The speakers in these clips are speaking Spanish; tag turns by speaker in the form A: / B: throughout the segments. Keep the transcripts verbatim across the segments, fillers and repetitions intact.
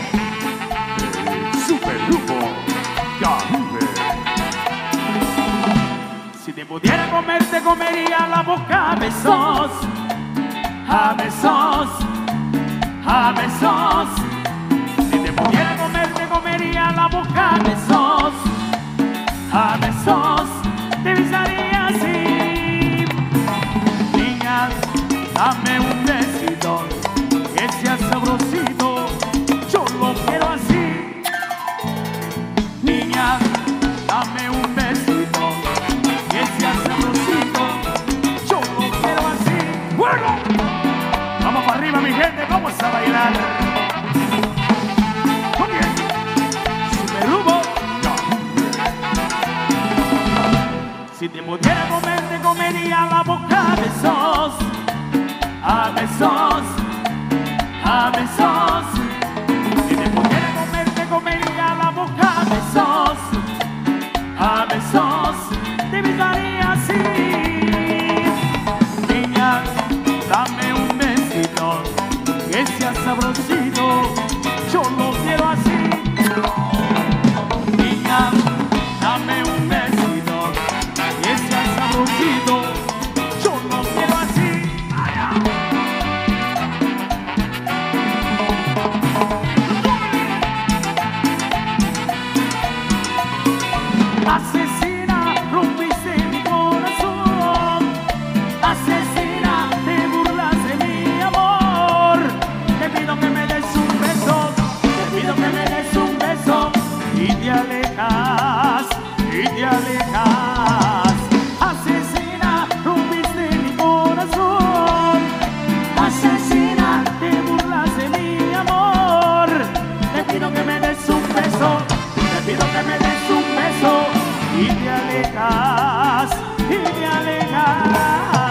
A: el supergrupo Caribe.
B: Si te pudiera comer, te comería la boca a besos, a besos, a besos. Si te pudiera comer, te comería la boca a besos, a besos. Te besaría así. Niña, dame un besito, que sea sabrosito, yo lo quiero así. Niña, dame un besito, que sea sabrosito, yo lo quiero así. ¡Fuego! Vamos para arriba, mi gente, vamos a bailar. Muy bien. Supergrupo. Si te pudiera comer, te comería la boca a besos, a besos, a besos. Si te pudiera comer, te comería la boca a besos, a besos. Te besaría así. Niña, dame un besito, que sea sabrosito, yo lo quiero así. Niña, dame un besito, que sea sabrosito, yo lo quiero así. Asesina, rompiste mi corazón. Asesina, te burlas de mi amor. Te pido que me des un beso, te pido que me des un beso. Y te alejas, y te alejas. Asesina, rompiste mi corazón. Asesina, te burlas de mi amor. Te pido que me des un beso, te pido que me des un beso. Y te alejas, y te alejas.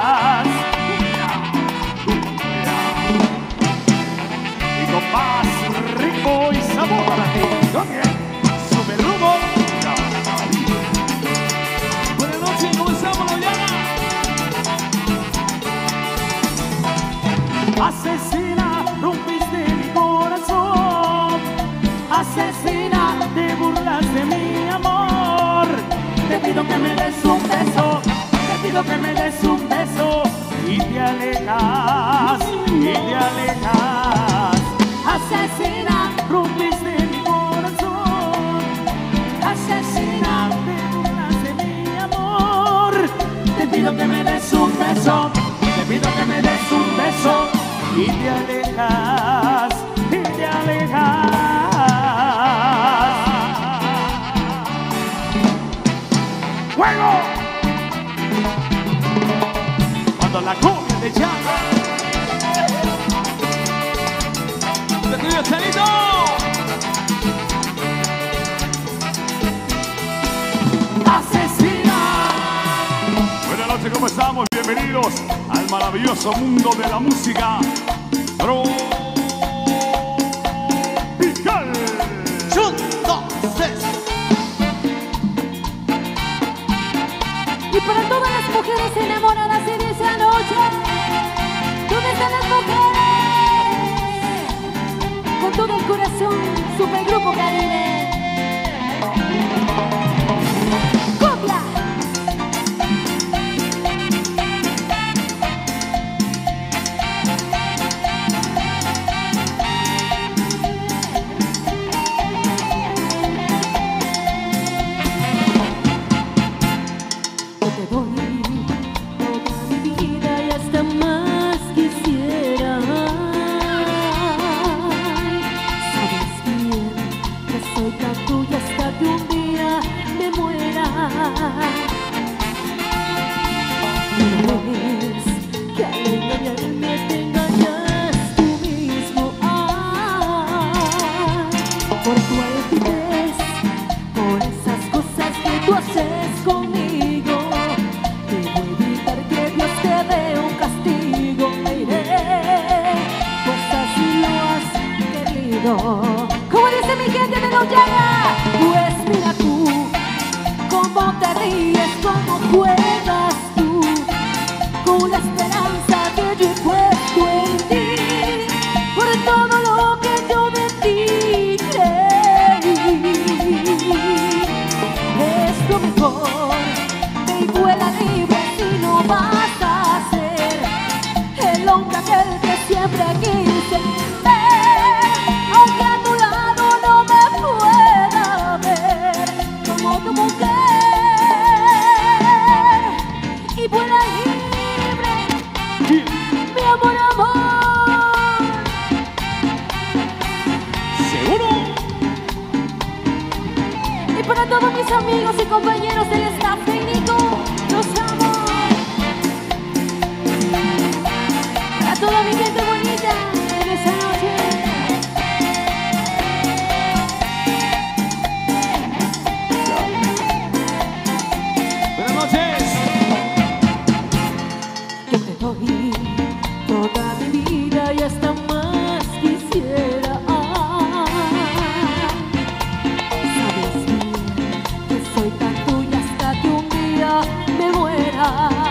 B: Y con más ritmo y sabor para ti. ¿Con quién? Supergrupo. Buenas noches, ¿cómo estamos, Loyana? Asesina, rompiste mi corazón. Asesina, te burlas de mi amor. Te pido que me des un beso, te pido que me des un beso. Y te alejas, y te alejas. Asesina, rompiste mi corazón. Asesina, te burlas de mi amor. Te pido que me des un beso, te pido que me des un beso. Y te alejas, y te alejas. ¡Fuego! Cuando la cumbia te llama. ¡Te tuyo, Chanito! ¡Asesina!
A: Buenas noches, ¿cómo estamos? Bienvenidos al maravilloso mundo de la música tropical.
C: Y para todas las mujeres enamoradas en esa noche, ¿dónde están las mujeres? Con todo el corazón, Supergrupo Caribe. ¡Copia! Te doy toda mi vida y hasta más quisiera. Sabes bien que soy tan tuya hasta que un día me muera. Ves que al engañarme te engañas tú mismo. Ay, por tu altivez, por esas cosas que tú haces conmigo. Como dice mi gente de Loyana, pues mira tú, cómo te ríes, cómo juegas tú, con la esperanza que yo he puesto en ti, por todo lo que yo de ti amigos y compañeros del staff técnico, los amo. Para toda mi gente bonita en esta noche.
A: Buenas noches.
C: Yo te doy toda mi vida y hasta más quisiera. Sabes bien que soy tan tuya hasta que un día me muera.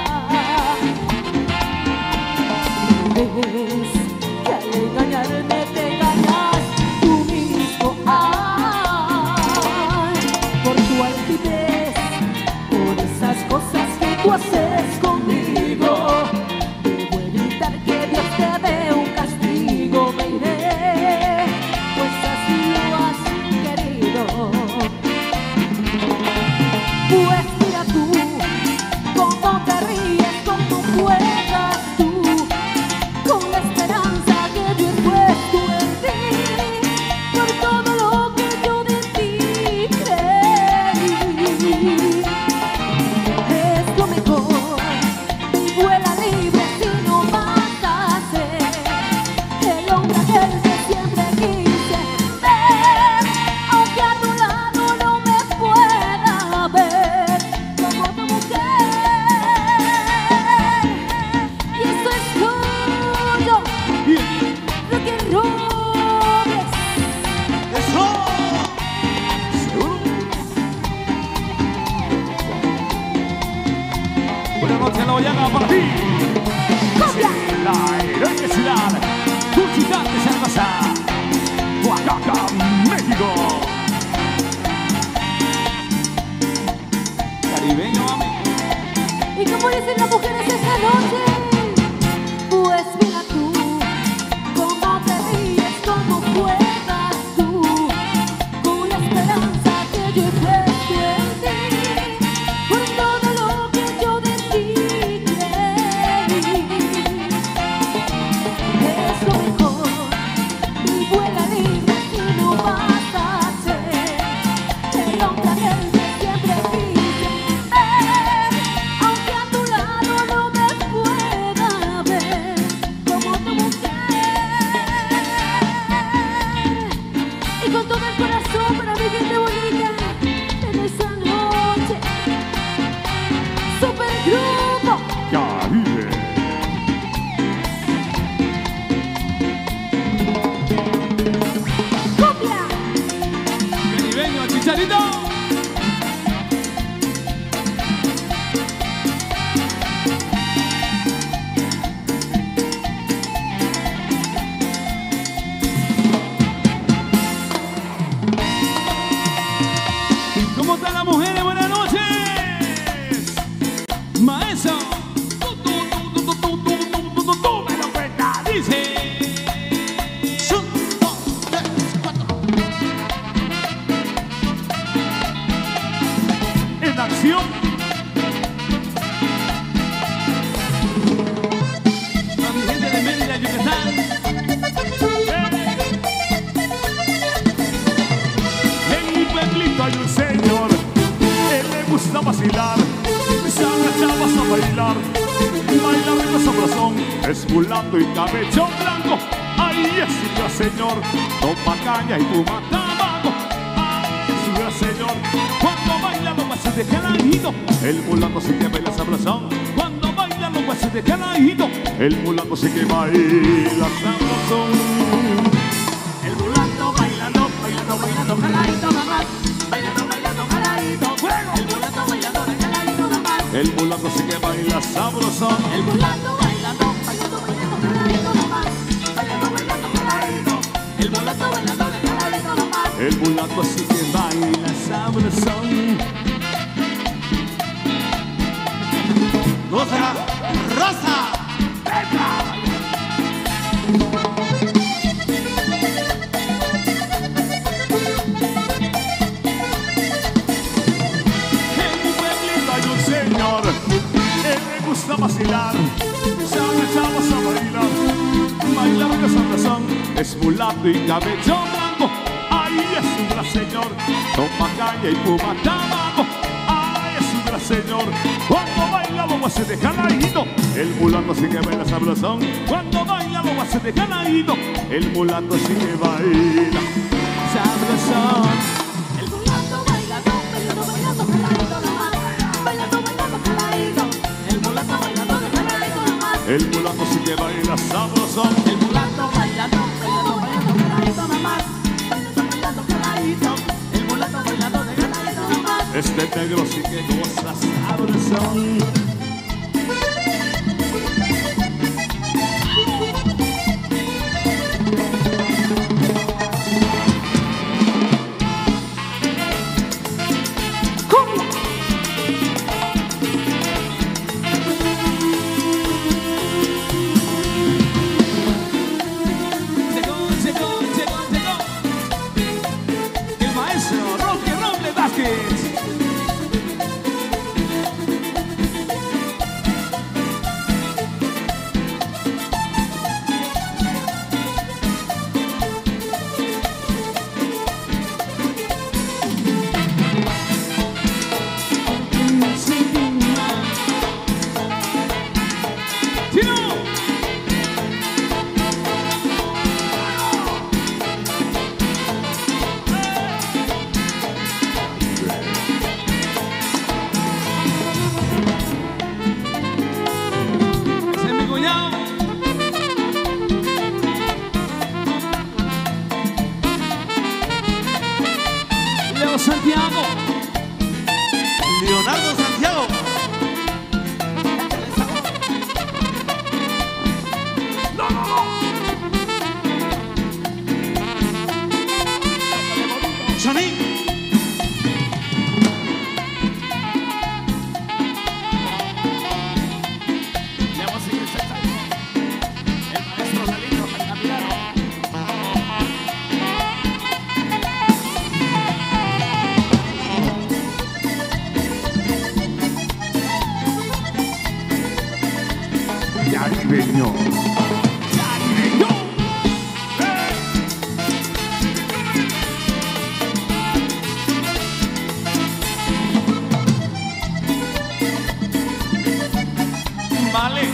C: Ves que al engañarme te engañas tú mismo. Ay, por tu altivez, por esas cosas que tú haces conmigo. Debo evitar que Dios te dé un castigo. Me iré, pues así lo has querido. Pues mira tú, cómo te ríes, cómo juegas tú con la esperanza que yo he puesto en ti, por todo lo que yo de ti creí. Es lo mejor, y vuela libre si no vas a ser el hombre aquel que siempre quise ver, aunque a tu lado no me pueda ver como tu mujer. Y esto es tuyo, rock and roll.
A: Eso. ¿Seguro? Buenas noches, La Boyaga, para ti.
C: ¡Copia!
A: La heroicidad, tu ciudad de Zaragoza, Oaxaca, México. Caribeño, mami.
C: ¿Y cómo dicen las mujeres esta noche? Pues mira tú, cómo te ríes, cómo juegas tú con la esperanza que yo he puesto en ti, por todo lo que yo de ti creí. Es lo mejor, y vuela libre si no vas a ser el hombre aquel que siempre quise ver, aunque a tu lado no me pueda ver como tu mujer. Y con todo el corazón para mi gente bonita en esta noche, Supergrupo.
A: Caribe.
C: ¡Copia!
A: Caribeño, Chicharito. ¿Cómo están las mujeres? Buenas noches. Maestro. Tú, tú, tú, tú, tú, tú, tú, tú, tú, tú, me lo cuenta. Dice. Un, dos, tres, cuatro. En acción. A mi gente de Mérida, Yucatán. En mi pueblito hay un señor, él le gusta vacilar, se agachabas a bailar, bailar en la sabrosón, es mulato y cabello blanco, ahí es su gran señor, toma caña y fuma tabaco, ahí es su gran señor, cuando baila los guases de caladito, el mulato sí que baila sabrosón, cuando baila los guases de caladito, el mulato sí que baila sabrosón.
B: El mulato bailando, bailando, bailando, caladito nada más. Bailando, bailando, caladito, fuego. El mulato bailando, caladito nada más.
A: El mulato sí que baila sabrosón.
B: El mulato bailando, bailando, bailando, caladito nada más. Bailando, bailando, caladito. El mulato bailando, caladito nada más.
A: El mulato sí que baila sabrosón.
D: Goza, Rosa.
A: En mi pueblito hay un señor, él le gusta vacilar, se agachamos a bailar, bailar en la sabrosón, es mulato y cabello blanco, ahí es un gran señor, toma caña y fuma tabaco, señor. Cuando baila boba se deja laído, el mulato sí que baila sabrosón. Cuando baila boba se deja laído, el mulato sí que baila sabrosón.
C: El mulato bailando, bailando, bailando, caladito nomás. Bailando, bailando, caladito. El mulato bailando, caladito nomás.
A: El mulato sí que baila sabrosón.
B: El mulato bailando, bailando, bailando, caladito nomás. Bailando, bailando, caladito. El mulato bailando de caladito nomás.
A: Este negro sí que goza sabrosón.
B: Santiago,
D: Leonardo Santiago.
A: ¡No, no, no!
D: Johnny.
B: la música está el maestro Salino Altamirano.
A: Caribeño. Caribeño.
B: Vale.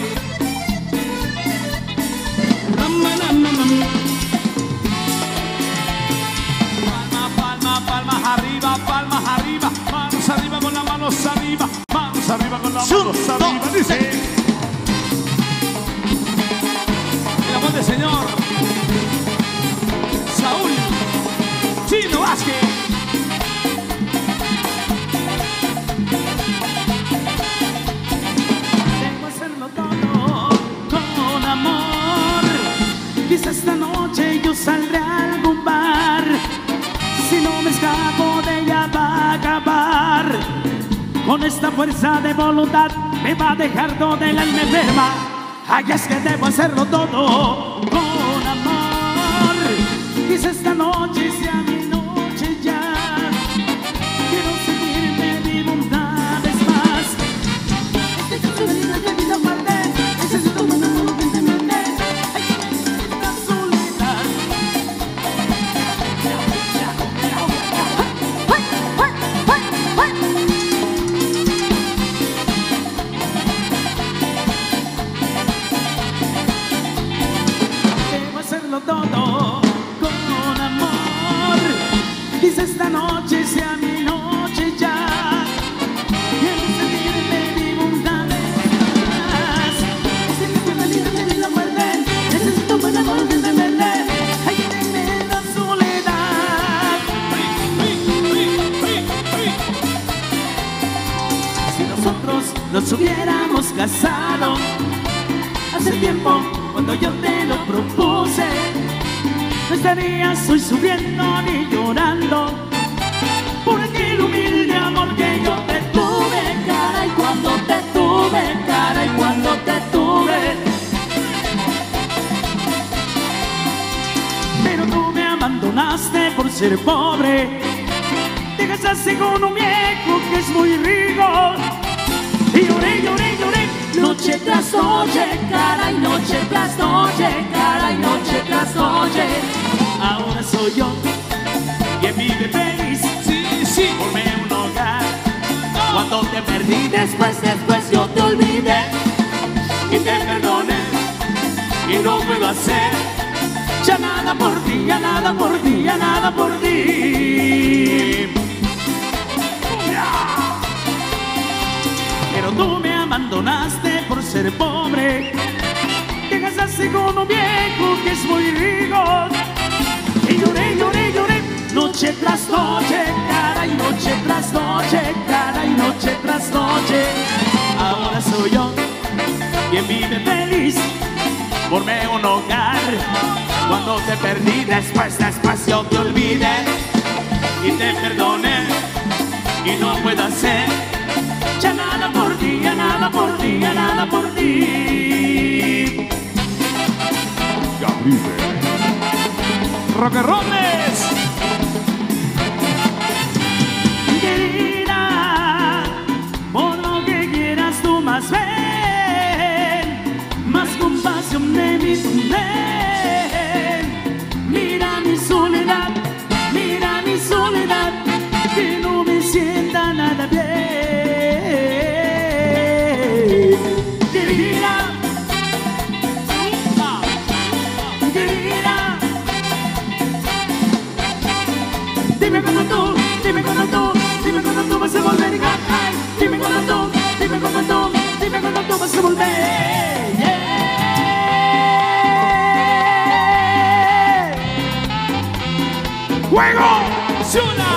B: Palma, palma, palmas arriba, palmas arriba, manos arriba con las manos arriba, manos arriba con las manos arriba. Dice. El amor del Señor Saúl Chino Vázquez. Debo hacerlo todo con amor. Quizá esta noche yo saldré a algún bar. Si no me escapo de ella va a acabar. Con esta fuerza de voluntad me va a dejar toda el alma enferma. Ay, es que debo hacerlo todo con amor. Quizá esta noche sea mi noche ya. Quiero seguirme mi bondades más. Este caso de vida que vida parte. Necesito un amor que te mete. Hay que venir la soledad. Debo hacerlo todo con amor. Quizá esta noche sea mi noche ya. Quiero sentirme mi bondades más. Este que me libre de la muerte. Necesito un amor que te mete. Hay que venir la soledad. Si nosotros nos hubiéramos casado hace tiempo, cuando yo te lo propuse, no estarías hoy sufriendo ni llorando por aquel humilde amor que yo te tuve, cara, y cuando te tuve, cara, y cuando te tuve. Pero tú me abandonaste por ser pobre, te casaste con un viejo que es muy rico. Y lloré, lloré, lloré, noche tras noche, cara y noche tras noche, cara y noche tras noche. Ahora soy yo quien vive feliz, sí, sí, formé un hogar. Cuando te perdí, después, después yo te olvidé y te perdoné y no puedo hacer ya nada por ti, ya nada por ti, ya nada por ti. Pero tú me abandonaste por ser pobre, te casaste con un viejo que es muy rico. Y lloré, lloré, lloré, noche tras noche, cada y noche tras noche, cada y noche tras noche. Ahora soy yo quien vive feliz, formé un hogar. Cuando te perdí, después, después yo te olvidé y te perdoné y no puedo hacer ya nada por ti, ya nada por ti, ya nada por ti.
A: Gabriel Roquerrones.
B: Querida, por lo que quieras tú más ven, más compasión de mi ven. Mira mi soledad, mira mi soledad, que no me sienta nada bien. Querida, querida, dime cuando tú, dime cuando tú, dime cuando tú vas a volver. Ay, dime cuando tú, dime cuando tú, dime cuando tú vas a volver. Yeah.
A: ¡Juego!
B: ¡Zula!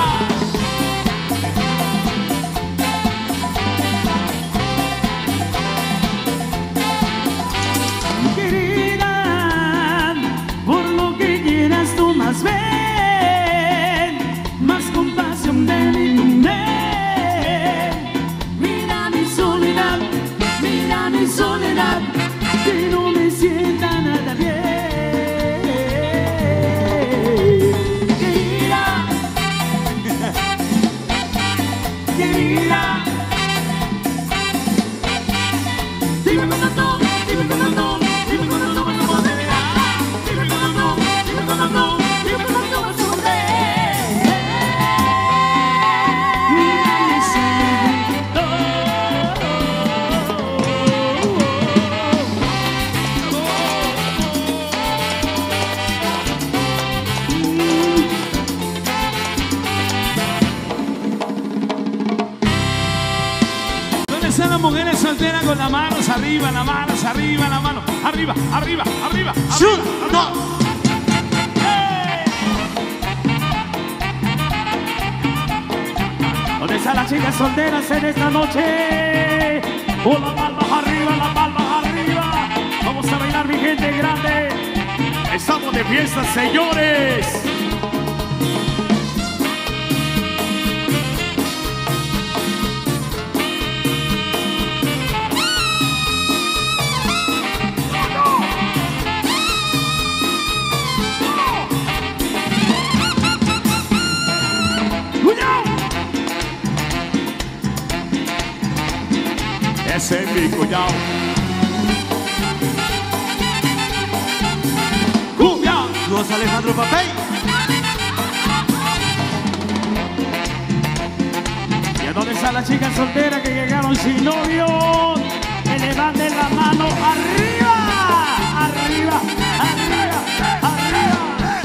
B: Querida, por lo que quieras tú más ven, más compasión de mi ven. Mira mi soledad, mira mi soledad, que no me sienta nada bien. Querida, querida, dime cuando tú, dime cuando tú, dime cuando tú vas a volver. Dime cuando tú, dime cuando tú, dime cuando tú vas a volver. Mira mi
A: ¿Dónde están las mujeres solteras con las manos arriba, las manos arriba, las manos arriba, arriba, arriba,
D: Sí,
A: arriba,
D: no.
A: arriba? ¡Hey!
B: ¿Dónde están las chicas solteras en esta noche? Con las palmas arriba, las palmas arriba. Vamos a bailar, mi gente grande. Estamos de fiesta, señores.
A: Ese es mi cuñado.
B: ¡Cumbia!
D: Luis Alejandro Papey.
B: ¿Y a dónde están las chicas solteras que llegaron sin novio? Que levanten la mano arriba, arriba, arriba, arriba.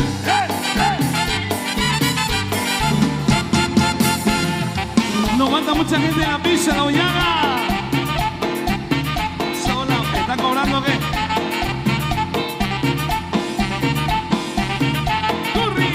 A: No aguanta mucha gente en la pista, la Ollaga. Sola, ¿está cobrando qué? ¡Curry!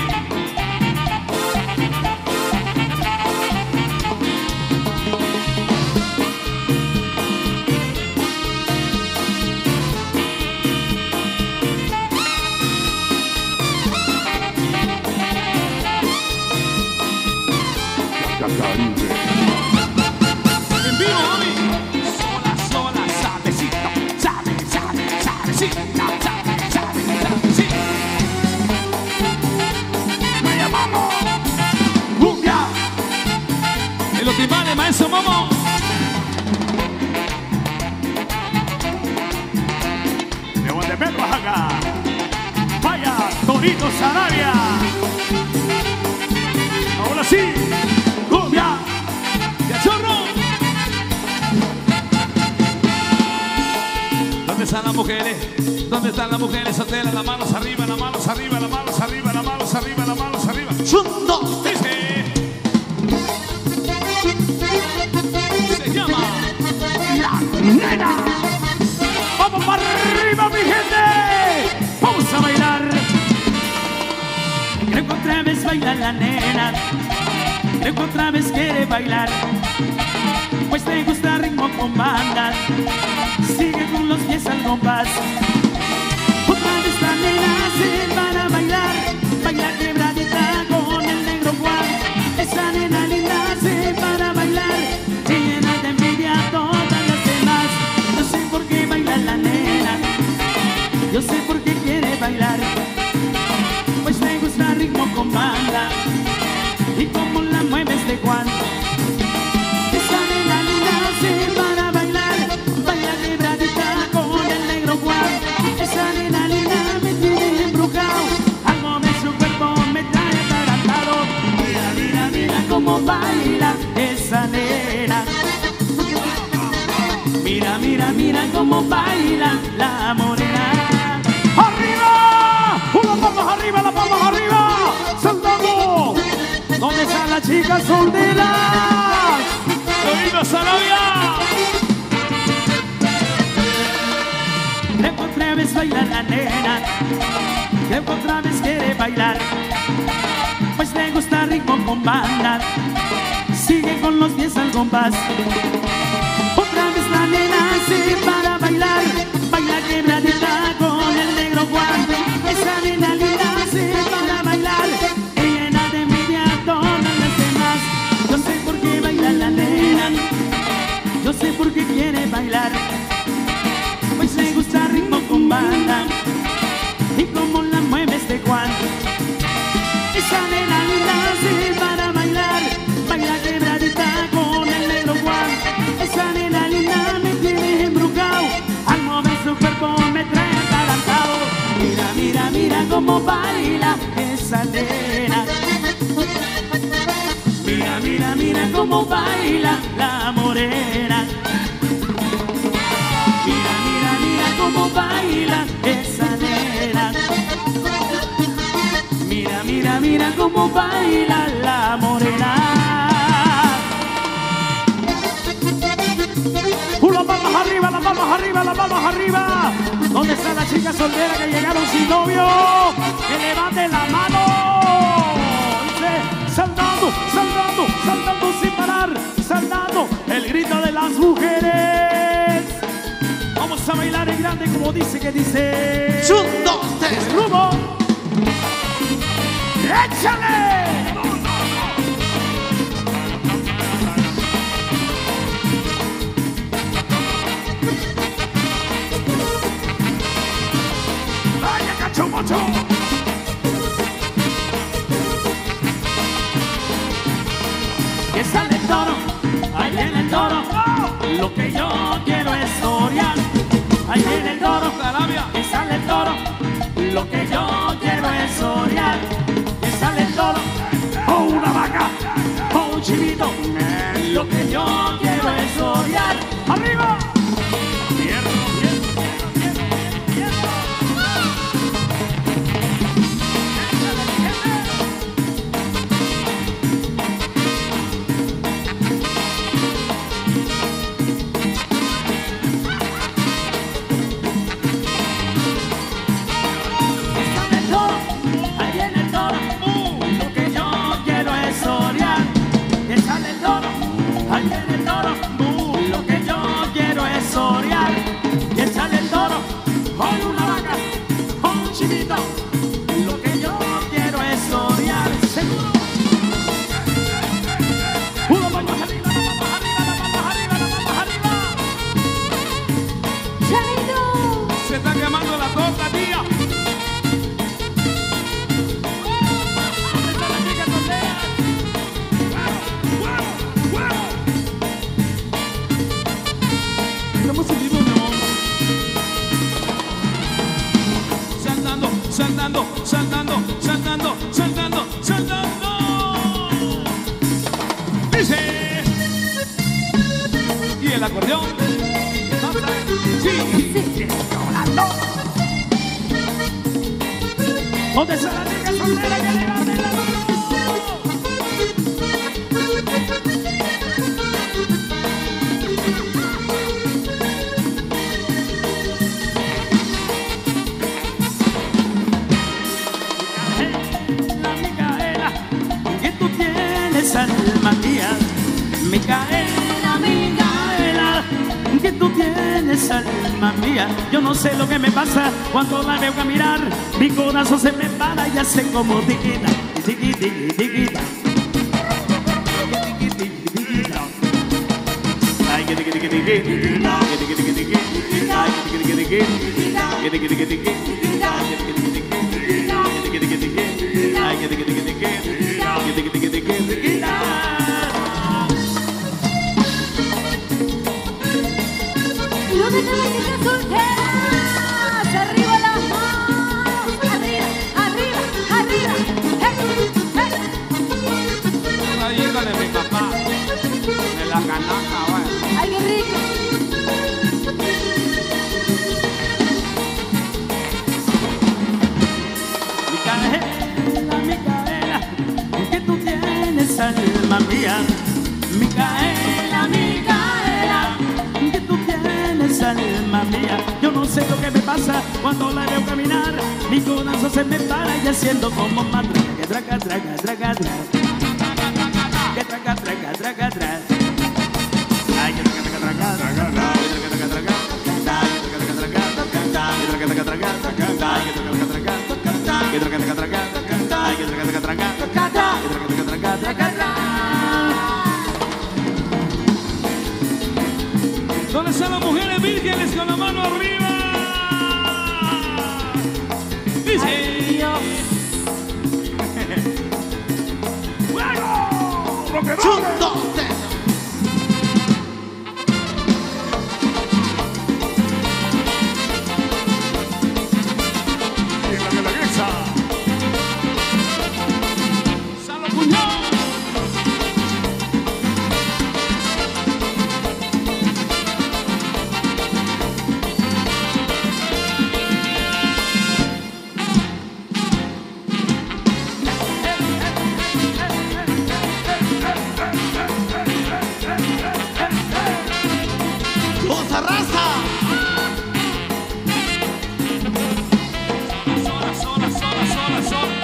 B: Caribe.
A: En vivo, mami. Sola, sola, sabecita, sabe, sabe, sabecita, sabe, sabe, sabecita. Me llamamos cumbia. En los timbales, maestro Momo.
B: De Guantepec, Oaxaca. Vaya, Torito Sarabia. Ahora sí, cumbia.
A: ¡Ya chorro! mujeres? ¿Dónde están las mujeres solteras? Las manos arriba, las manos arriba, las manos arriba, las manos arriba, las manos arriba.
D: Un, dos, tres.
A: Dice. Se llama La Nena.
B: ¡Vamos para arriba, mi gente! ¡Vamos a bailar! Creo que otra vez baila la nena. Creo que otra vez quiere bailar. Pues te gusta el ritmo con banda. Sigue con los pies al compás. Otra vez la nena se para bailar. Baila quebradita con el negro Juan. Esa nena linda se para bailar. Se llena de envidia a todas las demás. No sé por qué baila la nena. Yo sé por qué quiere bailar. Pues te gusta el ritmo con banda. Y como la mueves de Juan. Esa nena linda se para bailar. Baila quebradita con el negro Juan. Esa nena linda me tiene embrujado. Al mover su cuerpo me trae atarantado. Mira, mira, mira cómo baila esa nena. Mira, mira, mira cómo baila la morena. ¡Arriba! ¡Unas palmas arriba, las palmas arriba! ¡Saltando! ¿Dónde están las chicas solteras?
A: ¡Oído, Sarabia!
B: Creo que otra vez baila la nena. Creo que otra vez quiere bailar. Pues le gusta el ritmo con banda. Sigue con los pies al compás. Otra vez la nena se para bailar. Baila quebradita con el negro Juan. Esa nena linda se para bailar. Y llena de envidia a todas las demás. Yo sé por qué baila la nena. Yo sé por qué quiere bailar. Pues le gusta el ritmo con banda. Y como la mueves de Juan. Esa nena linda se para bailar. Baila quebradita con el negro Juan. Esa nena linda me tiene embrujado. Al mover su cuerpo me trae atarantado. Mira, mira, mira cómo baila esa nena. Mira, mira, mira cómo baila la morena. Mira, mira, mira cómo baila esa nena. Mira, mira, mira cómo baila la morena. Las palmas arriba, las palmas arriba, las palmas arriba. ¿Dónde están las chicas solteras que llegaron sin novio? Que levanten la mano. Dice, saltando, saltando, saltando sin parar. Saltando, el grito de las mujeres. Vamos a bailar en grande como dice que dice.
D: Un, dos, tres.
B: ¡Rumbo! ¡Échale! ¡Vaya cachumocho! Que sale el toro, ahí viene el toro. Lo que yo quiero es orear. Ahí viene el toro, que sale el toro. Lo que yo quiero es orear. Que sale el toro, o una vaca, o un chivito. Lo que yo quiero es orear. ¡Arriba! ¡Hierro, hierro, hierro, hierro, hierro! Lo que yo quiero es orear, seguro. Uno palmas arriba, las palmas arriba, las palmas arriba, las palmas arriba.
C: Chavito.
A: Se está quemando la torta, tía.
B: ¿Dónde están las chicas solteras?
A: ¡Huevo, huevo, huevo!
B: Estamos en vivo, mi amor.
A: Saltando, saltando, saltando, saltando, saltando, saltando. Dice. Y el acordeón. Sí.
C: Sí.
B: ¿Dónde está la chica soltera que levante la mano? La Micaela, que tú tienes alma mía. Micaela, Micaela, que tú tienes alma mía. Yo no sé lo que me pasa cuando la veo caminar. Mi corazón se me para y hace como tiquita, tiquita, tiquita. Ay, que tiquita, tiquita, tiquita. Ay, que tiquita, tiquita, tiquita. Ay, que tiquita, tiquita, tiquita. Ay, que tiquita, tiquita, tiquita. Ay, que tiquita, tiquita, tiquita. Ay, que tiquita, tiquita, tiquita. Ay, que tiquita, tiquita, tiquita. Ay, que tiquita, tiquita, tiquita.
C: ¿Dónde están las chicas solteras? Arriba las manos, arriba, arriba, arriba. Hey, hey.
E: La hija de mi papá, de la canasta, bueno.
C: Ay, qué rico.
B: Micaela, Micaela, que tú tienes alma mía. Micaela, Micaela, que tú tienes alma mía. Yo no sé lo que me pasa cuando la veo caminar. Mi corazón se me para y haciendo como mantra. Que traga, traga, traga, traga. Que traga, traga, traga, traga. Ay, que traga, traga, traga, traga. Que traga, traga, traga. Ay, que traga, traga, traga. Que traga, traga, traga. Ay, que traga, traga, traga. Que traga, traga, traga. Ay, que traga, traga, traga. Que traga, traga, traga, traga.
A: ¿Dónde están las mujeres vírgenes con la mano arriba? Dice.
C: Ay, Dios.
A: ¡Fuego! ¡Rock and roll!
D: Un, dos, tres.
A: Y la que la guesa. ¡Salo puñón!
D: ¡Cosa raza!
A: Sola, sola, sola, sola, sola.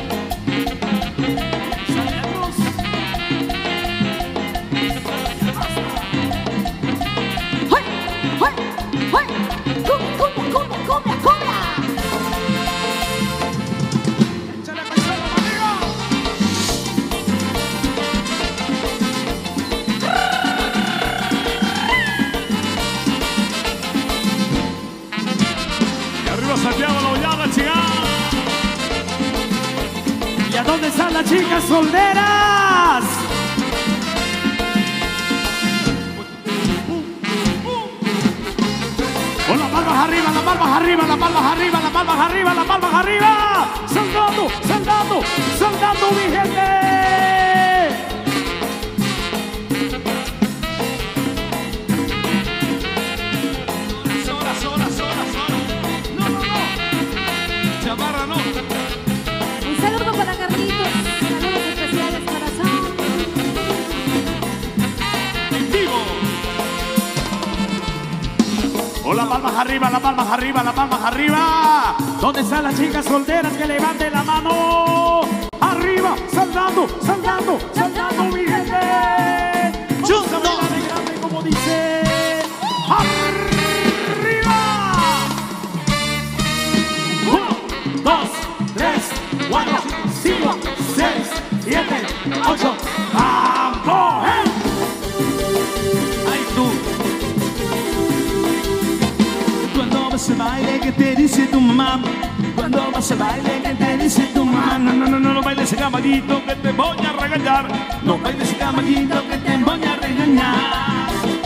C: ¡Hey! ¡Hey! ¡Hey! ¡Cumbia, cumbia, cumbia, cumbia, cumbia!
A: ¡Échale paisano, amigo! Y arriba Santiago, la Hollada, chica.
B: ¿Y a dónde están las chicas solteras? Con las palmas arriba, las palmas arriba, las palmas arriba, las palmas arriba, las palmas arriba. Saltando, saltando, saltando, mi gente.
A: Sola, sola, sola, sola. No, no, no. Chamarra, no.
C: Un saludo para Carlitos. Saludos especiales, corazón.
A: En vivo.
B: Con las palmas arriba, las palmas arriba, las palmas arriba. ¿Dónde están las chicas solteras que levanten la mano? Arriba, saltando, saltando, saltando, mi gente. Vamos a bailar en grande como dice. Arriba. Uno, dos, tres, cuatro, cinco, seis, siete, ocho. ¡Vamos! ¡Eh! ¡Ay, tú! Cuando vas al baile, ¿qué te dice tu mamá? Cuando vas al baile, ¿qué te dice tu mamá? No, no, no, no, no bailes ese caballito que te voy a regañar. No bailes ese caballito que te voy a regañar.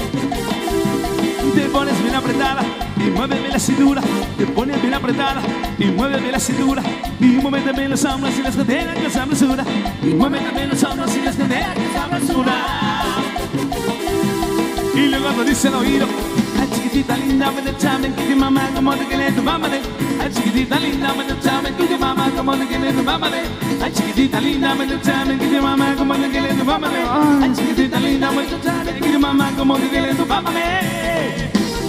B: Te pones bien apretada y muéveme la cintura. Te pones bien apretada y muéveme la cintura. Y muéveme también los hombros y las caderas que sabrosura. Y muéveme también los hombros y las caderas que sabrosura. Y luego te dice el oído. chiquitita linda, me te chamen, que tu mamá como te quiere tu mamá de. Ay, chiquitita linda, me te chamen, que tu mamá como te quiere tu mamá de. Ay, chiquitita linda, me te chamen, que tu mamá como te quiere tu mamá de. Ay, chiquitita linda, me te chamen, que tu mamá como te quiere tu mamá de.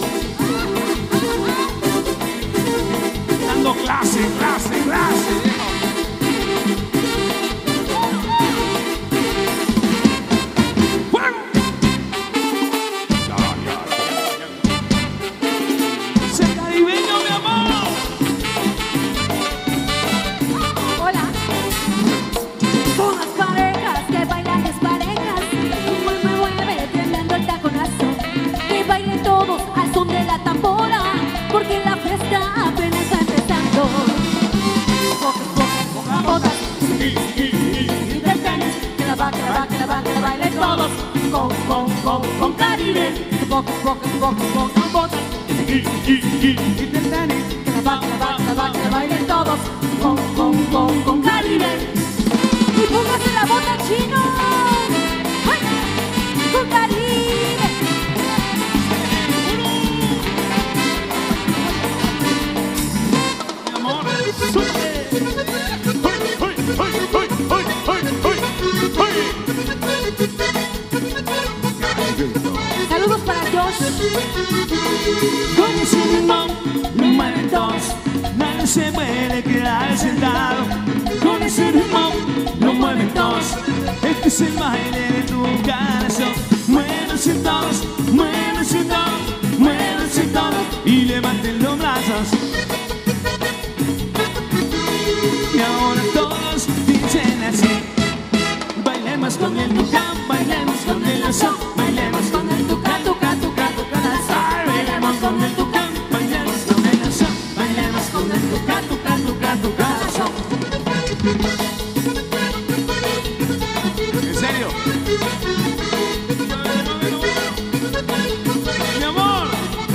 A: Dando clase, clase, clase.
C: Porque la fiesta apenas está empezando. Pocas, pocas, pocas botas. Y del tenis, que la va, que la va, que la va, que la bailen todos. Con, con, con, con Caribe. Pocas, pocas, pocas, pocas botas. Y del tenis, que la va, que la va, que la va, que la bailen todos. Con, con, con, con Caribe. Y póngase la bota, chino. ¡Ay! Con Caribe. Saludos para Josh.
B: Con ese ritmo lo mueven todos, nadie se puede quedar sentado. Con ese ritmo lo mueven todos, este es el baile de tu corazón. Muévanse todos, muévanse todos, muévanse todos y levanten los brazos. Y ahora todos dicen así: bailemos con el tucán, bailemos con el oso, bailemos con el tucán, tucán, tucán, tucán, así. Bailemos con el tucán, bailemos con el oso, bailemos con el tucán, tucán, tucán, tucán, así. ¿En serio? Mi amor.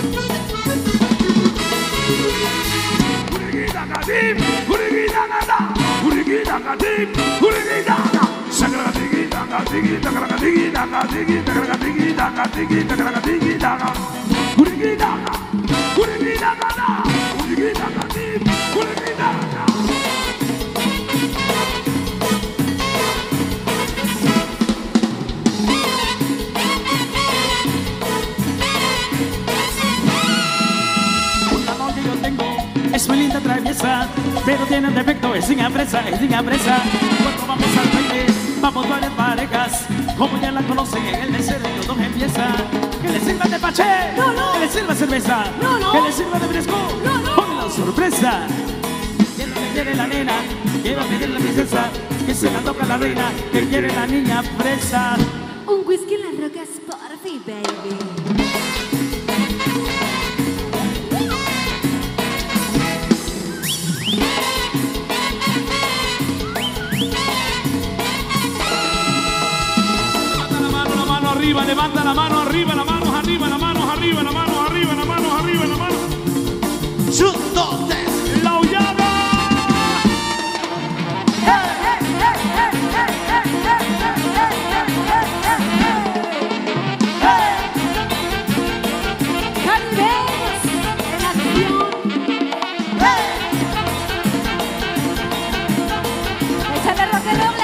A: Kurigida kadim, kurigida nada, kurigida kadim, kurigida nada. Sagradigida kadigida kadigida kadigida kadigida kadigida kadigida. Kurigida nada, kurigida nada, kurigida kadim, kurigida nada.
B: La amor que yo tengo es muy linda, traviesa, pero tiene un defecto, es sin presa, es sin presa. Cuando vamos al baile, vamos varias parejas, como ya la conocen en el mesero y todo empieza. Que le sirva de paché,
C: No, no.
B: que le sirva cerveza,
C: No, no.
B: que le sirva de fresco,
C: No, no.
B: ponle la sorpresa. Que lo que quiere la nena, quiero pedir la princesa, que se la toca la reina, que quiere la niña fresa.
C: Un whisky en las rocas por fin, baby.
A: Arriba, levanta la mano arriba, la mano arriba, la mano arriba, la mano arriba, la mano arriba, la mano.
D: Chutotes.
A: La Ullaga.
C: Caribeños en acción. Échale rock and roll.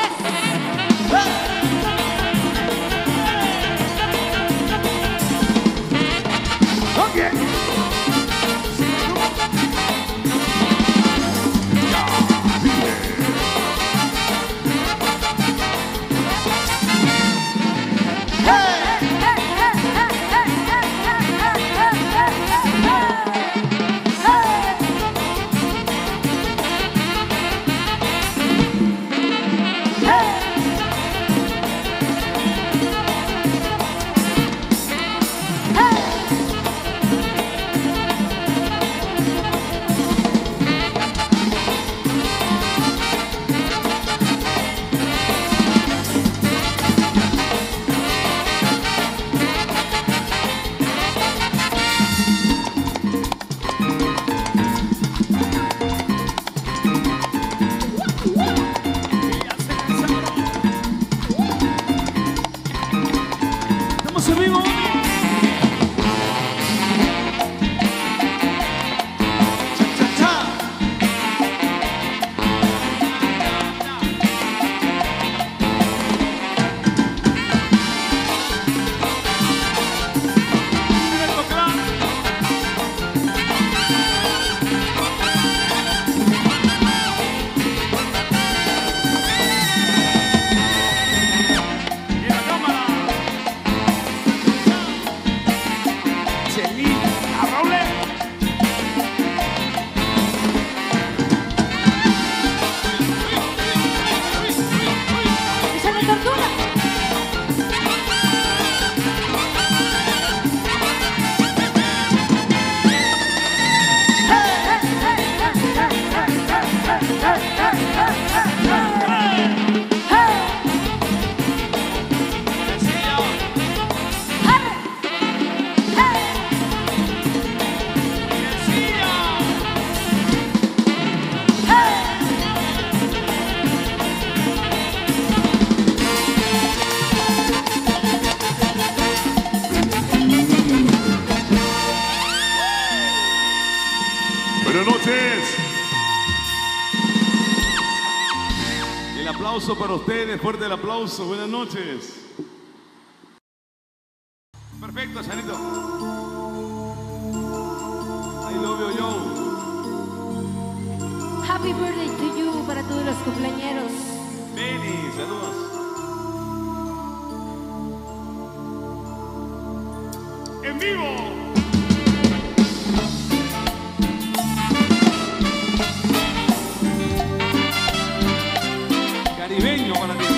B: Estamos en vivo.
A: aplauso para ustedes, fuerte el aplauso. Buenas noches. Perfecto, Chanito. I love you, yo.
C: Happy birthday to you para todos los cumpleañeros.
A: Benny, saludos. En vivo. Caribeño para ti.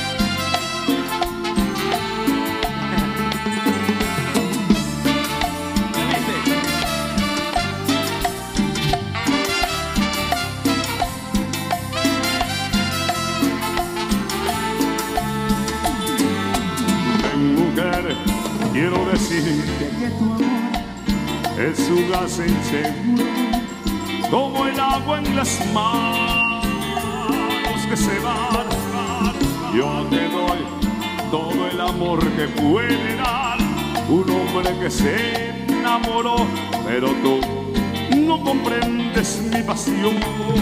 A: Quiero decirte que tu amor es un gas inseguro, como el agua en las manos que se van. Yo te doy todo el amor que puede dar un hombre que se enamoró, pero tú no comprendes mi pasión.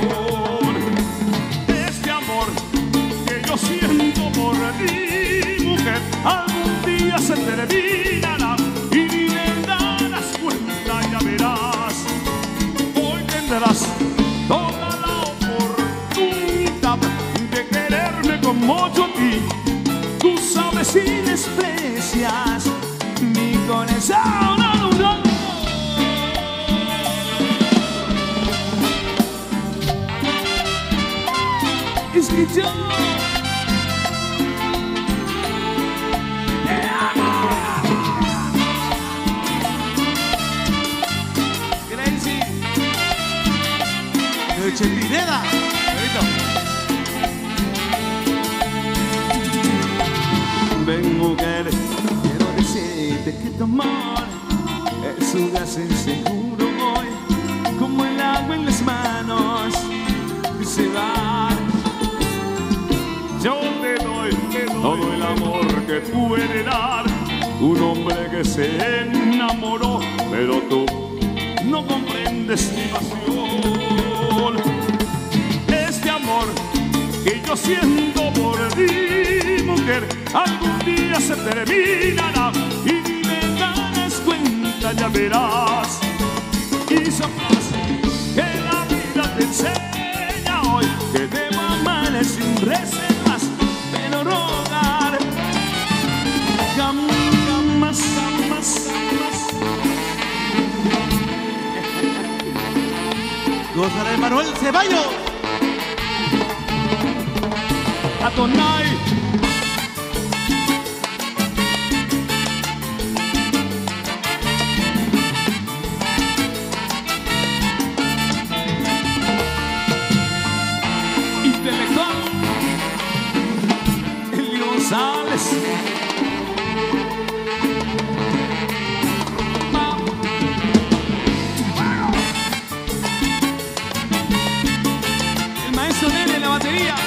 A: Este amor que yo siento por ti, mujer, algún día se terminará y ni me darás cuenta, ya verás. Hoy tendrás toda la oportunidad de quererme como yo a ti. Tú sabes y desprecias mi corazón. No, no, no. Es que yo
D: Pineda.
A: Ven, mujer, quiero decirte que tu amor es un gas inseguro hoy, como el agua en las manos que se va. Yo te doy, te doy todo el amor que puede dar un hombre que se enamoró, pero tú no comprendes mi pasión. Este amor que yo siento por ti, mujer, algún día se terminará y ni me darás cuenta, ya verás. Y sabrás que la vida te enseña hoy que debo amar sin reservas, pero rogar jamás, jamás, jamás, jamás.
D: Gózale, Manuel Ceballos.
A: Adonai. Intelectual. Eli González. El maestro Nene en la batería.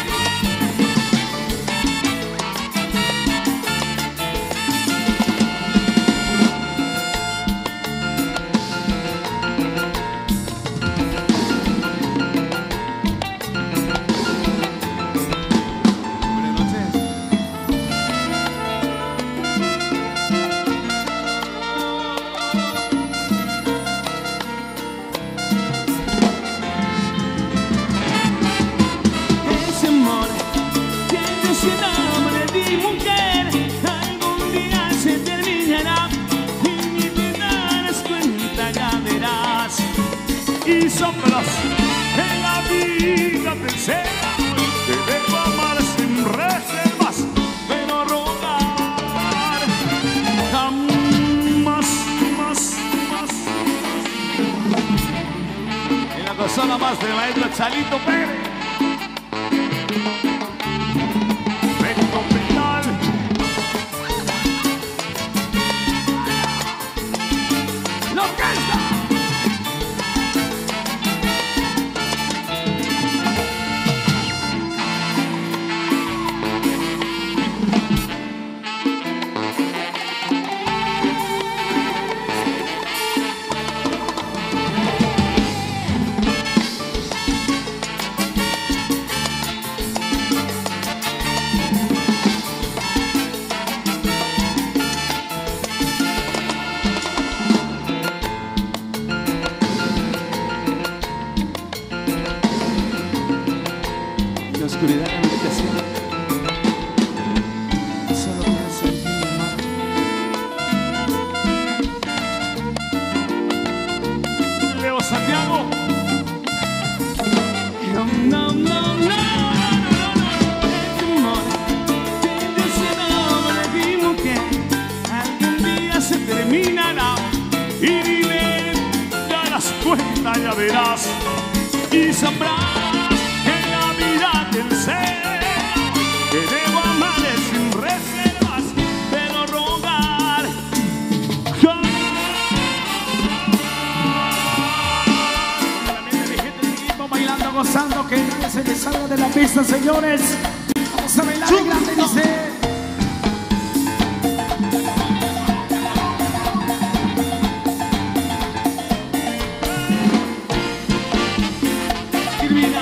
A: Y sabrás que la vida te enseña que debo amar sin reservas, pero rogar jamás, más, más. En la persona más del maestro Chalito Pérez. México Penal. Lo que está.
B: pista, señores. Vamos a bailar en grande, dice. Irvina.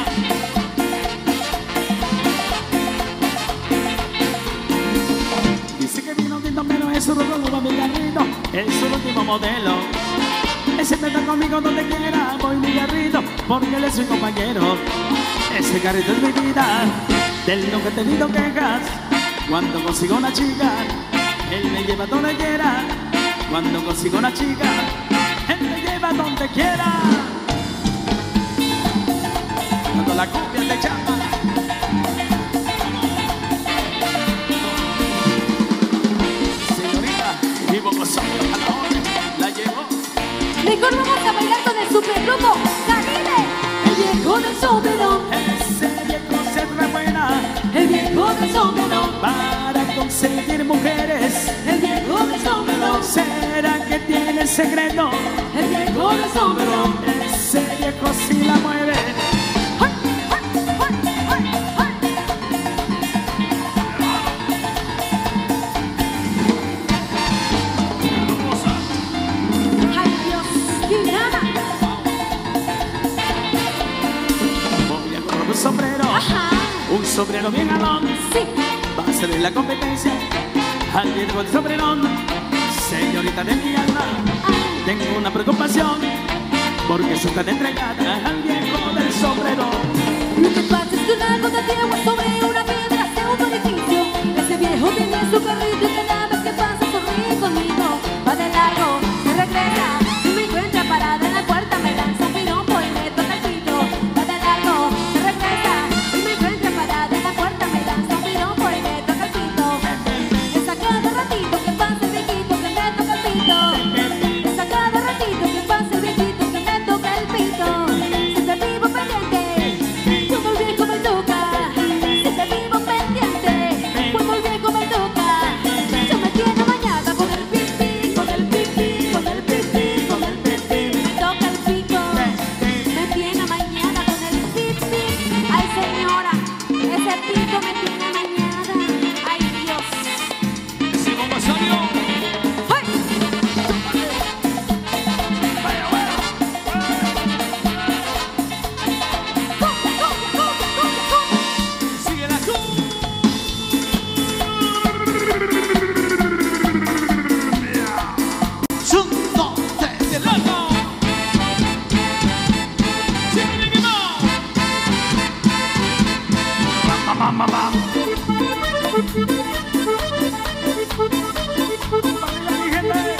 B: Dice que vino lindo, pero eso no lo va a mi garrito. Es el último modelo. Ese me está conmigo donde quiera, voy mi garrito, porque él es mi compañero. Ese carrito es mi vida, del nunca he tenido quejas. Cuando consigo una chica, él me lleva donde quiera. Cuando consigo una chica, él me lleva donde quiera. Cuando la cumbia te llama. Señorita, vivo con sombra a la hora, la llevo.
C: Mejor vamos a bailar con el supergrupo Caribe. El viejo del sombrero.
B: Ese viejo se rebuena.
C: El viejo del sombrero.
B: Para conseguir mujeres.
C: El viejo del sombrero.
B: ¿Será que tiene el secreto?
C: El viejo del sombrero.
B: Ese viejo sí la mueve.
C: ¡Ay, ay, ay, ay, ay! ¡Ay, Dios! ¡Qué gana!
B: Voy a comprar un sombrero.
C: Ajá.
B: Un sombrero bien alón.
C: Sí.
B: Va a ser la competencia. Al viejo del sombrerón. Señorita de mi alma, tengo una preocupación, porque soy tan entregada al viejo del sombrero.
C: Lo que pasa es que una gota de agua sobre una piedra hace un edificio. Ese viejo tiene su carrito y cada vez que pasa sonríe conmigo. Va de largo, se regresa, si me encuentra parada en la puerta me lanza un piropo y me toca el pito. Va de largo, se regresa, si me encuentra parada en la puerta me lanza un piropo y me toca el pito. Es a cada ratito que pasa el viejito que me toca el pito. Es a cada ratito que pasa el viejito que me toca el pito. Si te vivo pendiente, como el viejo me toca. Si te vivo pendiente, como el viejo me toca. Yo me tiene bañada con el pipí, con el pipí, con el pipí, con el pipí. Me toca el pico, me tiene mañana con el pipí. Ay señora, ese pico me tiene mañana. Ay Dios.
B: Sigo pasando.
C: ¡Ay! ¡Cumbia, cumbia, cumbia, cumbia!
B: Síguela tú. Un, dos, tres, el loco. Síguele que no. Mamá, mamá. Baila mi gente.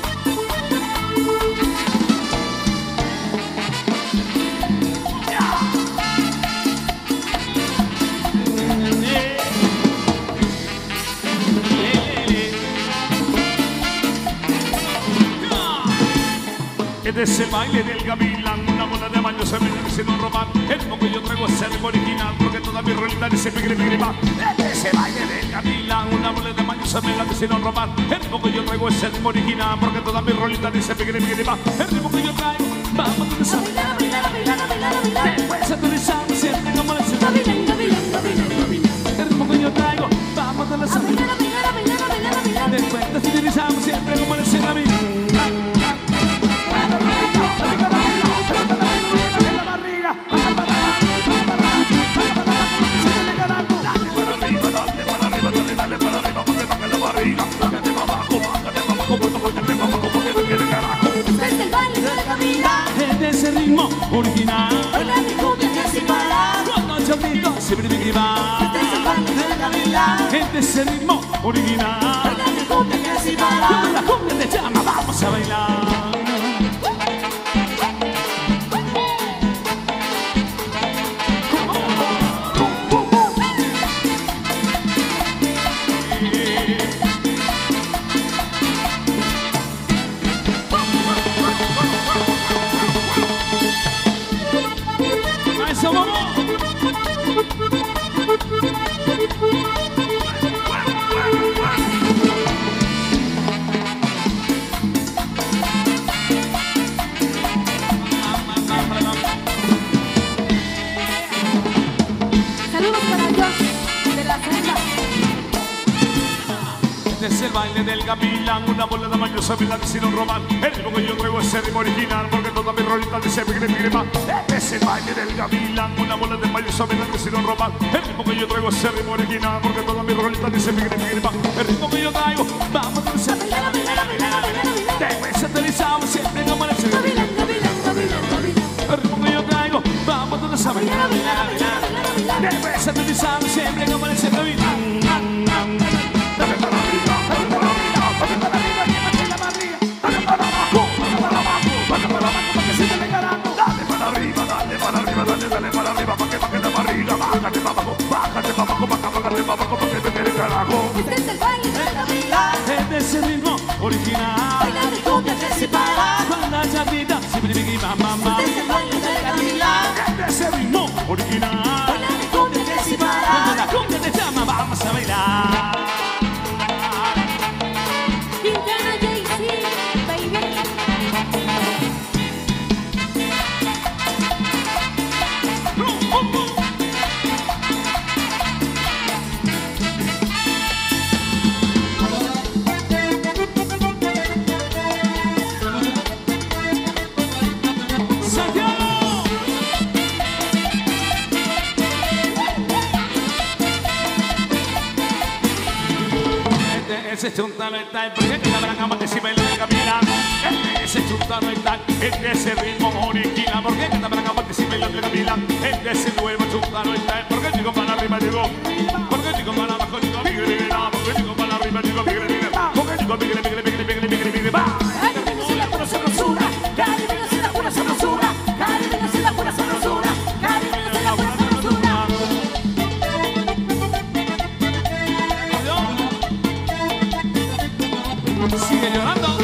A: En ese baile del gavilán, una bola de baño se me hicieron robar. El poco yo traigo es el original, porque toda mi rolita dice pigri pigri pa. En ese baile del gavilán, una bola de baño se me la hicieron robar. El poco yo traigo es el original, porque toda mi rolita dice pigri pigri pa. El ritmo que yo traigo, vamos a utilizar.
C: Bailar, bailar, bailar, bailar, bailar.
A: Después aterrizamos siempre como la ciudad.
C: Gavilán, gavilán, gavilán.
A: El ritmo que yo traigo, vamos a
C: A
A: utilizar.
C: bailar, a bailar, a bailar, a bailar, a bailar.
A: Después aterrizamos siempre como la ciudad.
C: Desde el baile de la gavilán,
B: De ese ritmo original.
C: baila mi cumbia que sin parar.
B: Cuando yo grito, siempre me grita.
C: Desde el baile de la gavilán,
B: De ese ritmo original.
C: baila mi cumbia que sin
B: Cuando
C: parar.
B: la cumbia te llama, vamos a bailar. A eso vamos.
C: Salud,
A: Este es el baile del gavilán, una bola de mayo se me la hicieron robar. El ritmo que yo traigo es el ritmo original, porque toda mi rolita dice pigre, pigre, más. Este es el baile del gavilán, una bola de mayo se me la hicieron robar. El ritmo que yo traigo es el ritmo original, porque toda mi rolita dice pigre, pigre, más. El ritmo que yo traigo, vamos a danzar. Debes utilizado siempre en amanecer. El ritmo que yo traigo, vamos a danzar. Debes utilizado siempre en amanecer. Dale para arriba, dale para arriba, dale para arriba, dale para arriba, dale para abajo, dale para abajo, dale para abajo, para que se te venga abajo. Dale para arriba, dale para arriba, dale, dale para arriba, para que baje la barriga, bájate para abajo, bájate para abajo, para acá, bájate para abajo, para que te quede carajo.
C: Este es el baile de la vida.
A: Este es el ritmo original.
C: Baila de cumbia que se para.
A: Con la chatita, siempre bigui mamá.
C: Este es el baile de la vida.
A: Este es el ritmo original.
C: Baila de cumbia que se para.
A: Cuando la cumbia te llama, vamos a bailar.
C: Quintana J C, baby.
A: Ese chuntano está en porque que la brancama que si baila de gavilán. Ese chuntano está en ese ritmo original. Porque que la brancama que si baila de gavilán. En ese nuevo chuntano está en porque digo para arriba digo. Porque digo para abajo digo pigre pigre va. Porque digo para arriba digo pigre pigre. Porque digo pigre pigre pigre pigre pigre pigre va.
C: Caribe no se la pura sabrosura. Caribe no se la pura sabrosura. Caribe no se la pura sabrosura. Caribe no se la pura sabrosura.
A: Sigue llorando.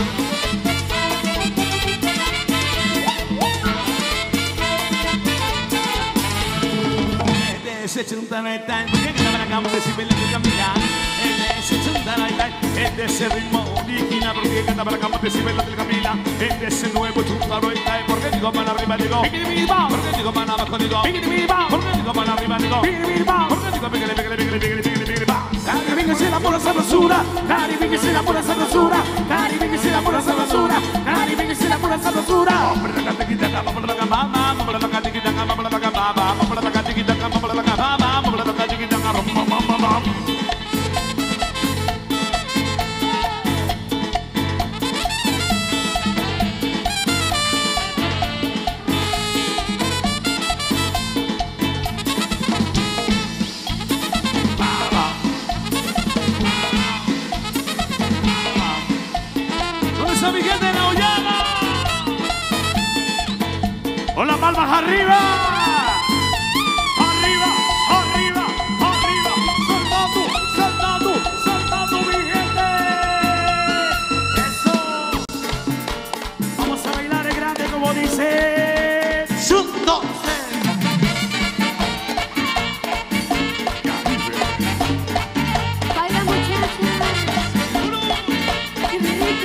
A: Ese chuntano está en porque que la brancama que si baila de gavilán. Ese chuntano está en ese ritmo original. Porque que la brancama que si baila de gavilán. En ese nuevo chuntano está en porque digo para arriba digo. Porque digo para abajo digo. Porque digo para arriba digo. Porque digo pigre pigre pigre pigre pigre pigre va.
B: Caribe que se la pura sabrosura, Caribe que se la pura sabrosura, Caribe que se la pura sabrosura, Caribe que se la pura sabrosura.
A: San Miguel de la Hoyana.
B: Con las palmas arriba.
A: Arriba, arriba, arriba. Saltando, saltando, saltando, mi gente.
B: Eso. Vamos a bailar en grande como dice. Chundo.
C: Baila muchachos. Qué rico.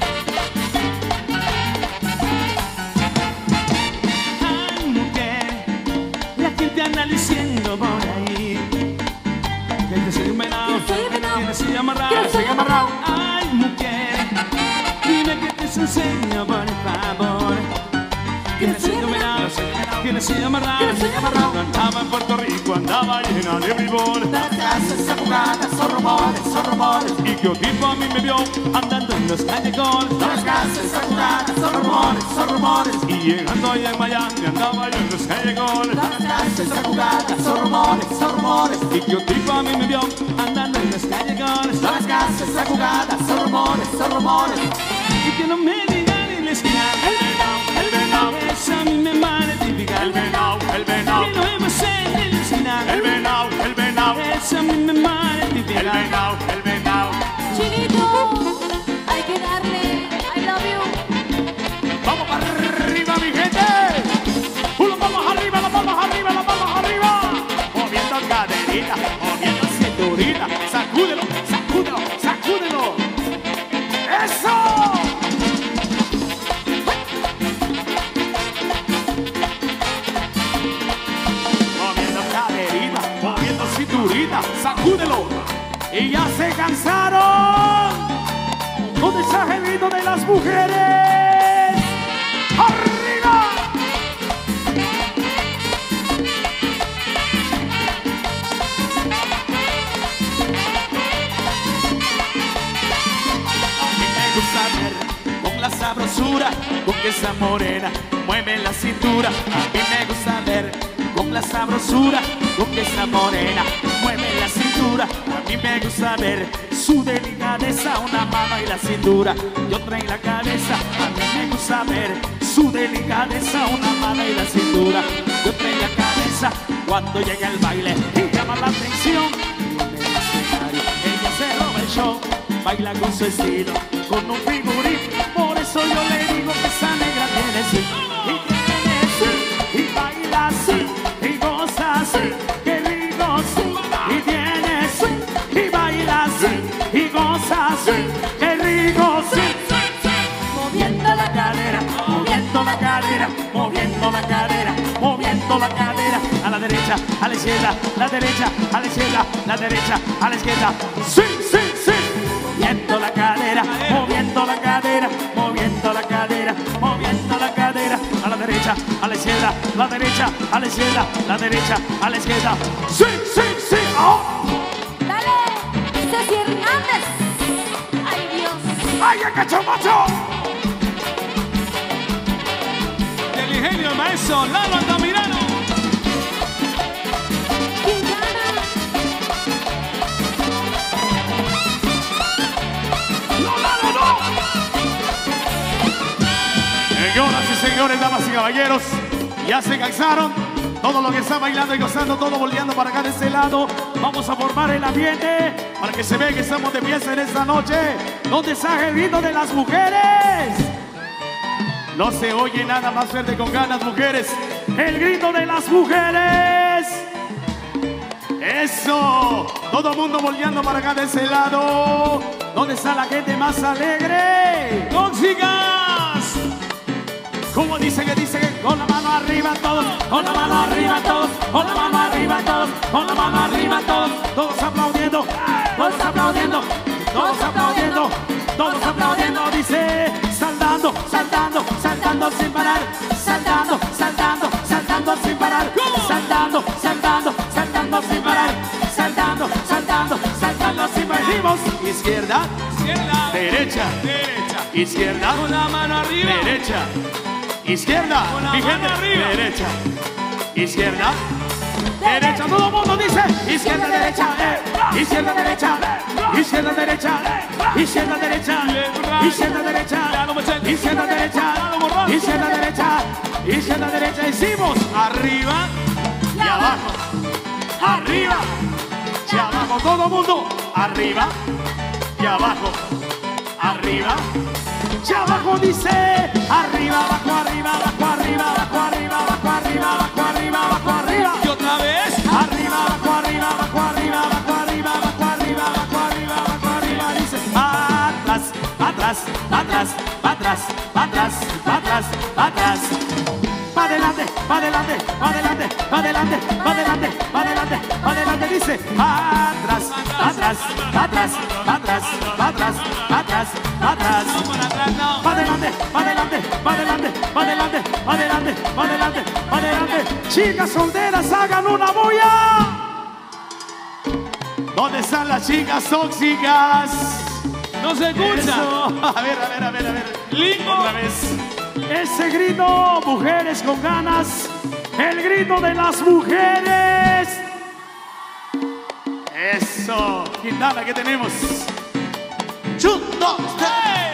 A: Diciendo por ahí que te soy un venado, que soy amarrado,
C: que soy amarrado.
A: Ay, mujer, dime que te enseño por favor. Que soy un venado, que soy amarrado, andaba en Puerto Rico, andaba llena de bribón.
B: Las casas jugadas son rumores, son rumores.
A: Y que un tipo a mí me vio andando en los callejones.
B: Las casas jugadas son rumores, son rumores.
A: Y llegando allá en Miami andaba yo en los callejones.
B: Las casas jugadas son rumores, son rumores.
A: Y que un tipo a mí me vio andando en los callejones.
B: Las casas jugadas son rumores, son rumores.
A: Y que no me digan en la esquina el venado, el venado. Esa a mí me magnifica el venado, el venado. Que no hemos en la esquina el venado, el venado. Esa a mí me magnifica el venado, el venado.
C: Chinito, hay que darle. I love you.
A: Vamos para arriba, mi gente. Las palmas arriba, las palmas arriba, las palmas arriba. Moviendo caderita, moviendo cinturita. Sacúdelo, sacúdelo, sacúdelo. ¡Eso! Moviendo caderita, moviendo cinturita. Sacúdelo. Y ya
B: Ya se cansaron. ¿Dónde está el grito de las mujeres? ¡Arriba!
F: Con la sabrosura, con que esa morena mueve la cintura. A mí me gusta ver con la sabrosura, con que esa morena mueve la cintura. A mí me gusta ver su delicadeza, una mano y la cintura y otra en la cabeza. A mí me gusta ver su delicadeza, una mano y la cintura y otra en la cabeza. Cuando llega el baile y llama la atención, ella se roba el show, baila con su estilo, con un figurín. Por eso yo le digo que esa negra tiene sí, y tiene sí, y baila así, y goza así, qué rico sí, y tiene sí, y baila así, y goza así, qué rico sí. Moviendo la cadera, moviendo la cadera, moviendo la cadera, moviendo la cadera, a la derecha, a la izquierda, la derecha, a la izquierda, la derecha, a la izquierda. Sí, sí, sí. Moviendo la cadera, moviendo la cadera, moviendo la cadera, moviendo la cadera, a la derecha, a la izquierda, la derecha, a la izquierda, la derecha, a la izquierda. Sí, sí, sí. Oh.
C: Dale, Ceci Hernández. Ay, Dios.
B: ¡Ay, el cachomacho!
E: Del ingenio, el maestro Lalo Altamirano.
C: Quintana.
B: ¡No, no, no!
A: Señoras y señores, damas y caballeros, ya se cansaron. Todo lo que está bailando y gozando, todo volteando para acá de este lado. Vamos a formar el ambiente para que se vea que estamos de fiesta en esta noche. ¿Dónde está el grito de las mujeres? No se oye nada más fuerte con ganas, mujeres.
B: El grito de las mujeres.
A: Eso, todo el mundo volteando para acá de ese lado.
B: ¿Dónde está la gente más alegre?
A: ¡Tóxicas!
B: Como dice que dice que con la mano arriba todos, con la mano arriba todos, con la mano arriba todos, con la mano arriba todos, todos aplaudiendo, todos aplaudiendo, todos aplaudiendo, todos aplaudiendo, dice, saltando, saltando, saltando sin parar, saltando, saltando, saltando sin parar, saltando, saltando, saltando sin parar, saltando, saltando, saltando sin parar. Dimos,
A: Izquierda,
E: Izquierda,
A: derecha,
E: derecha,
A: izquierda,
E: con la mano arriba,
A: derecha, izquierda,
E: Con la
A: mi
E: mano
A: gente,
E: arriba.
A: derecha, izquierda,
B: derecha, todo el mundo dice, izquierda, derecha, eh, izquierda, derecha, izquierda, derecha, izquierda, derecha, izquierda, derecha, izquierda, derecha, izquierda, derecha, izquierda, derecha, hicimos
A: arriba y abajo, arriba y abajo, todo el mundo, arriba y abajo, arriba
B: y abajo dice, arriba, abajo, arriba, abajo, arriba, abajo, arriba, abajo, arriba, abajo, arriba, abajo, arriba,
E: y otra vez,
B: arriba, abajo, arriba, abajo, arriba, abajo, arriba, abajo, arriba, abajo, arriba, abajo, arriba, dice,
F: Atrás, atrás, atrás, atrás, atrás, atrás, atrás.
B: pa' adelante, pa' adelante, pa' adelante, pa' adelante, pa' adelante, pa' adelante, pa' adelante, dice,
F: Atrás, atrás, atrás, atrás, atrás, atrás, atrás.
E: no para atrás, no.
B: pa' adelante, pa' adelante, pa' adelante, pa' adelante, pa' adelante, pa' adelante, pa' adelante, chicas solteras hagan una bulla.
A: ¿Dónde están las chicas tóxicas?
E: No se escucha.
A: Eso. A ver, a ver, a ver, a ver.
E: Lindo.
A: Otra vez.
B: Ese grito, mujeres con ganas, el grito de las mujeres.
A: Eso. Quintana, ¿qué tenemos?
D: Chun, dos, tres.